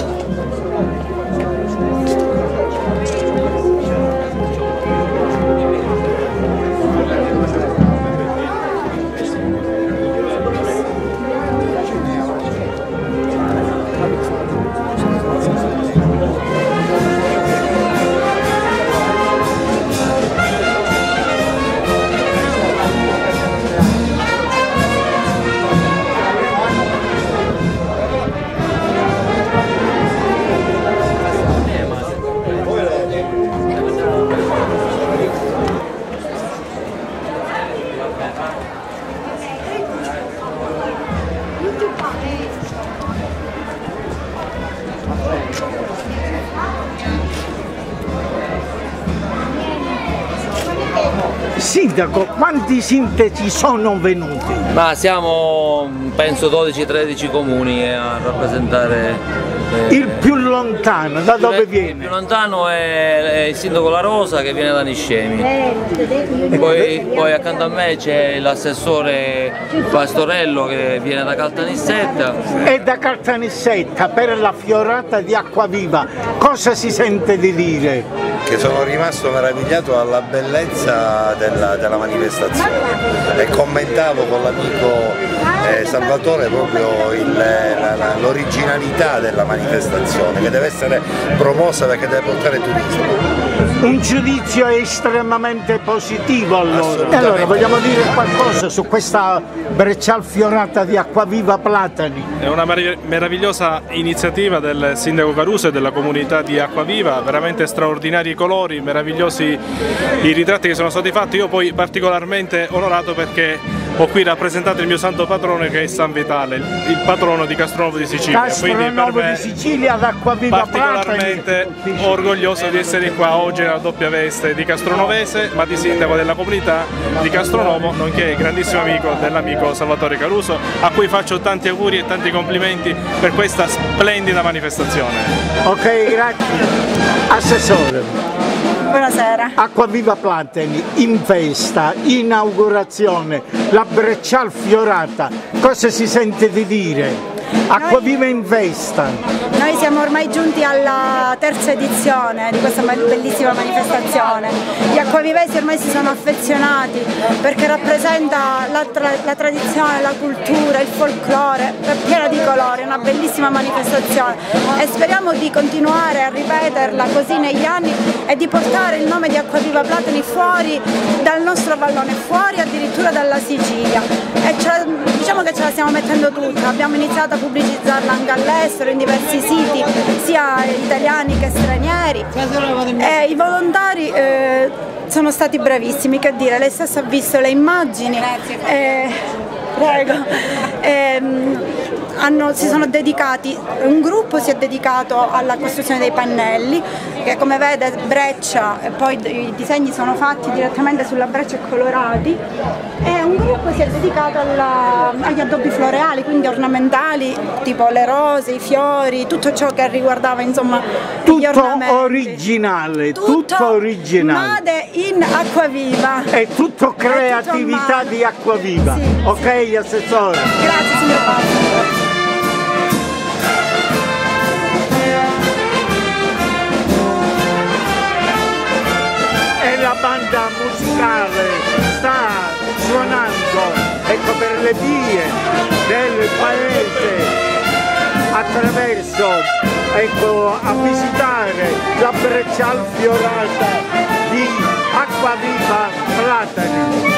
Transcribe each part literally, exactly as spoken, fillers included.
Sindaco, quanti sindaci sono venuti? Ma siamo penso dodici tredici comuni a rappresentare. Eh, il più lontano, da dove il, viene? Il più lontano è, è il sindaco La Rosa che viene da Niscemi. Poi, poi accanto a me c'è l'assessore Pastorello che viene da Caltanissetta. E da Caltanissetta per la fiorata di Acquaviva cosa si sente di dire? Che sono rimasto meravigliato dalla bellezza della, della manifestazione e commentavo con l'amico eh, Salvatore proprio l'originalità della manifestazione che deve essere promossa perché deve portare turismo. Un giudizio estremamente positivo allora. E allora vogliamo dire qualcosa su questa Breccial fiorata di Acquaviva Platani? È una meravigliosa iniziativa del sindaco Caruso e della comunità di Acquaviva, veramente straordinari i colori, meravigliosi i ritratti che sono stati fatti. Io poi particolarmente onorato perché ho qui rappresentato il mio santo patrono che è San Vitale, il patrono di Castronovo di Sicilia. Castronovo di Sicilia ad Acquaviva particolarmente Platani. Orgoglioso di essere qua oggi nella doppia veste di castronovese ma di sindaco della comunità di Castronovo, nonché grandissimo amico dell'amico Salvatore Caruso, a cui faccio tanti auguri e tanti complimenti per questa splendida manifestazione. Ok, grazie. Assessore. Buonasera. Acquaviva Platani, in festa, inaugurazione, la Breccial fiorata, cosa si sente di dire? Acquaviva in festa. Noi siamo ormai giunti alla terza edizione di questa bellissima manifestazione. Gli acquavivesi ormai si sono affezionati perché rappresenta la, tra la tradizione, la cultura, il folklore, è piena di colori, una bellissima manifestazione e speriamo di continuare a ripeterla così negli anni e di portare il nome di Acquaviva Platani fuori dal nostro vallone, fuori addirittura dalla Sicilia. E diciamo che ce la stiamo mettendo tutta, abbiamo iniziato a pubblicizzarla anche all'estero, in diversi siti, sia italiani che stranieri. E i volontari eh, sono stati bravissimi, che dire, lei stessa ha visto le immagini. Eh, prego. Eh, hanno, si sono dedicati, un gruppo si è dedicato alla costruzione dei pannelli, che come vede breccia e poi i disegni sono fatti direttamente sulla breccia e colorati, e un gruppo si è dedicato alla, agli addobbi floreali, quindi ornamentali, tipo le rose, i fiori, tutto ciò che riguardava insomma tutto gli ornamenti. Originale, tutto, tutto originale. Made in Acquaviva. È tutto creatività tutto di Acquaviva. Sì, ok, sì. Assessore. Grazie signor Paolo. La banda musicale sta suonando, ecco, per le vie del paese, attraverso, ecco, a visitare la Breccial fiorata di Acquaviva Platani.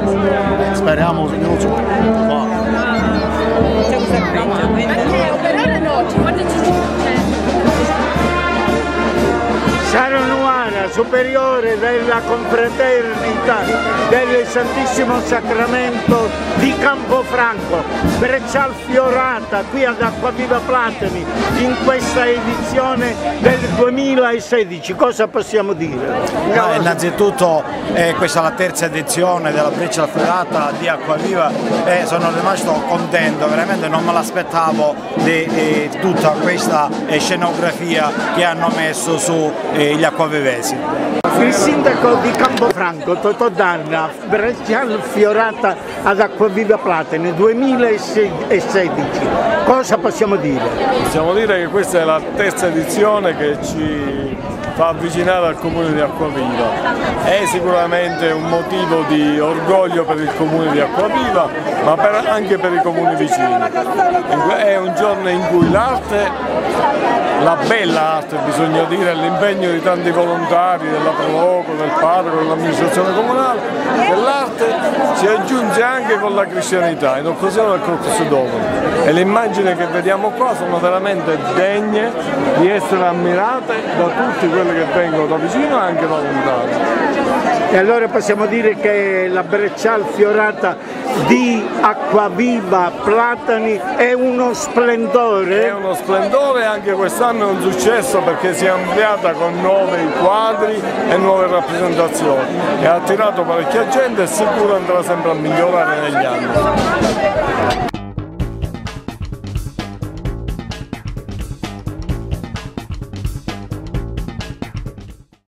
speriamo non su Sara Nuara, superiore della confraternita del Santissimo Sacramento di Campofranco, Breccial Fiorata qui ad Acquaviva Platani in questa edizione del duemilasedici, cosa possiamo dire? No, innanzitutto eh, questa è la terza edizione della Breccial Fiorata di Acquaviva e sono rimasto contento, veramente non me l'aspettavo di eh, tutta questa eh, scenografia che hanno messo su eh, gli acquavivesi. Il sindaco di Campofranco, Totò Danna, Breccial Fiorata ad Acquaviva Platani duemilasedici, cosa possiamo dire? Possiamo dire che questa è la terza edizione che ci fa avvicinare al comune di Acquaviva. È sicuramente un motivo di orgoglio per il comune di Acquaviva, ma per, anche per i comuni vicini. È un giorno in cui l'arte, la bella arte bisogna dire, l'impegno di tanti volontari della Proloco, del parroco, dell'amministrazione comunale, dell'arte si aggiunge anche con la cristianità in occasione del Corpus Domini. E le immagini che vediamo qua sono veramente degne di essere ammirate da tutti quelli che vengono da vicino e anche da lontano. E allora possiamo dire che la Breccial Fiorata di Acquaviva Platani è uno splendore? È uno splendore, anche quest'anno è un successo perché si è ampliata con nuovi quadri e nuove rappresentazioni e ha attirato parecchia gente e sicuro andrà sempre a migliorare negli anni.